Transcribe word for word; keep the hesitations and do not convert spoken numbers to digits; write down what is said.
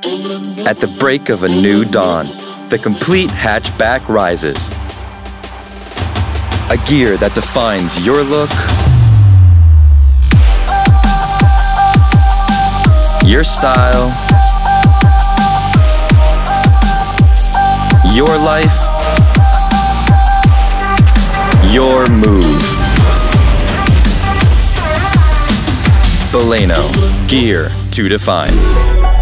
At the break of a new dawn, the complete hatchback rises. A gear that defines your look, your style, your life, your move. Baleno, gear to define.